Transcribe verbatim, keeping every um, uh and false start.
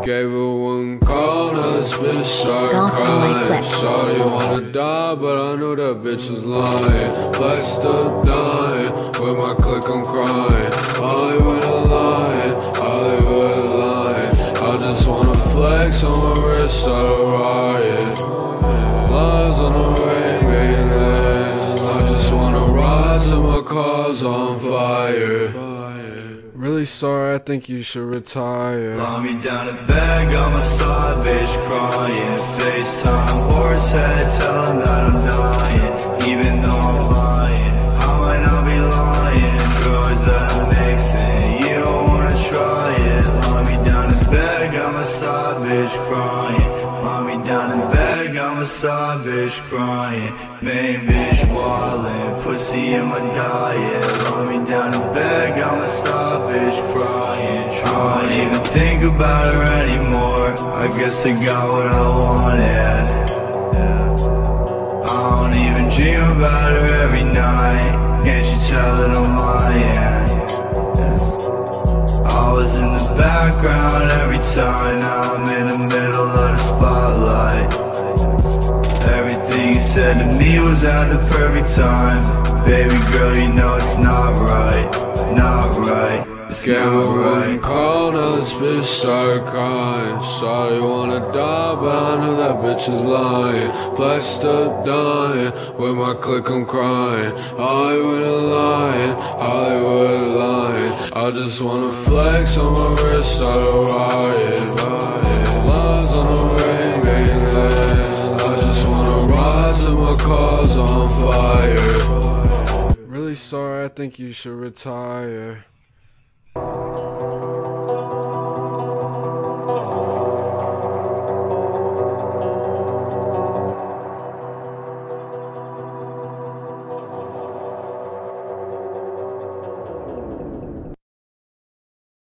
Gave her one call, now this bitch started crying. Shawty wanna die, but I knew that bitch was lying. Flexed up dying, with my click I'm crying. Hollywood a lying, Hollywood lying. I just wanna flex on my wrist, start a riot. Lies on the ring, making last. I just wanna ride till my car's on fire. Really sorry, I think you should retire. Lie me down in bed, got my side bitch crying. FaceTime, horse head, tell him that I'm dying. Even though I'm lying, I might not be lying. Drugs that I'm mixing, you don't wanna try it. Lie me down in bed, got my side bitch crying. Lie me down in bed, got my side bitch crying. Main bitch wildin', pussy in my diet. Lie me down in bed, got my side bitch crying. I don't even think about her anymore. I guess I got what I wanted. I don't even dream about her every night. Can't you tell that I'm lying? I was in the background every time. Now I'm in the middle of the spotlight. Everything you said to me was at the perfect time. Baby girl, you know it's not right. Not right. Gave her one call, now this bitch started crying. Shawty wanna die, but I knew that bitch was lying. Flexed up dying, with my click I'm crying. Hollywood a lying, Hollywood lying. I just wanna flex on my wrist, start a riot. Lies on the ring, making last. I just wanna ride till my car's on fire. Really sorry, I think you should retire.